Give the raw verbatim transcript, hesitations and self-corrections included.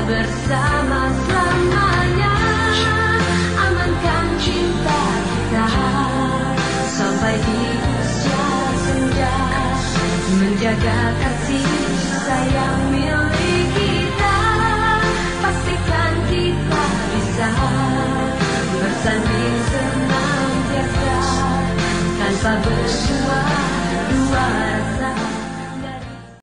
bersama selamanya. Amankan cinta kita sampai di usia senja, menjaga kasih sayang milik kita. Pastikan kita bisa bersanding senantiasa tanpa berjuang.